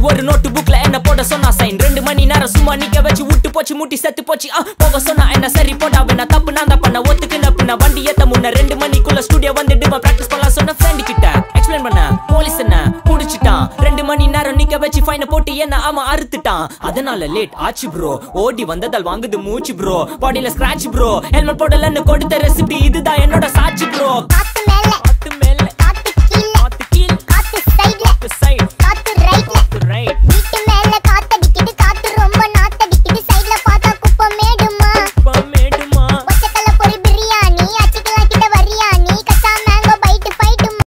ஒரு நோட்டு புக்ல என்ன போட சொன்னா சைன் 2 மணி நேரம் சும்மா நிக்க வச்சு விட்டு போச்சு முட்டி செத்து போச்சு போக சொன்னா என்ன சரி போடா வேணா தப்பு நான் தான் பண்ண ஒத்துக்குன பின்ன வண்டி ஏத்த முன்ன 2 மணிக்குள்ள ஸ்டுடியோ வந்துட்டு பிராக்டிஸ் பண்ணலாம் சொன்ன ஃப்ரெண்ட் கிட்ட எக்ஸ்பிளைன் பண்ண போலீஸ் என்ன புடிச்சிட்டான் 2 மணி நேரம் நிக்க வச்சு ஃபைனை போட்டு என்ன அவன் அறுத்துட்டான் அதனால லேட் ஆச்சு ப்ரோ ஓடி வந்ததால் வாங்குது மூச்சு ப்ரோ பாடியில ஸ்கிராட்ச் ப்ரோ ஹெல்மெட் போடலன்னு கொடுத்த ரெசிபி இதுதான் என்னோட சாட்சி ப்ரோ